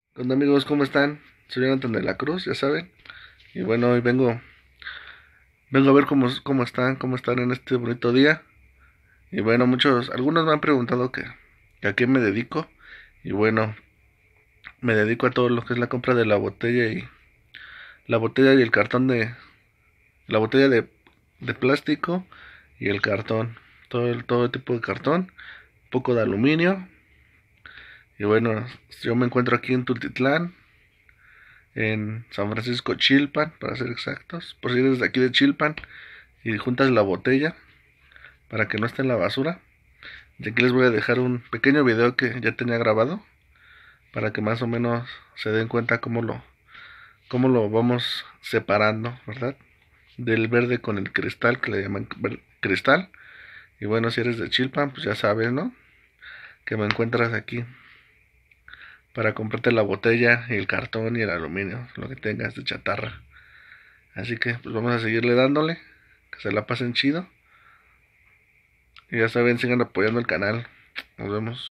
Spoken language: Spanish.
Hola amigos, ¿cómo están? Soy Jonathan de la Cruz, ya saben. Y bueno, hoy vengo a ver cómo están en este bonito día. Y bueno, algunos me han preguntado que a qué me dedico. Y bueno, me dedico a todo lo que es la compra de la botella y el cartón la botella de plástico y el cartón. Todo tipo de cartón, un poco de aluminio. Y bueno, yo me encuentro aquí en Tultitlán, en San Francisco Chilpan, para ser exactos. Por si eres de aquí de Chilpan y juntas la botella para que no esté en la basura. Y aquí les voy a dejar un pequeño video que ya tenía grabado para que más o menos se den cuenta cómo lo vamos separando, ¿verdad? Del verde con el cristal, que le llaman cristal. Y bueno, si eres de Chilpan, pues ya sabes, ¿no? Que me encuentras aquí para comprarte la botella y el cartón y el aluminio, lo que tengas de chatarra. Así que pues vamos a seguirle dándole, que se la pasen chido. Y ya saben, sigan apoyando el canal. Nos vemos.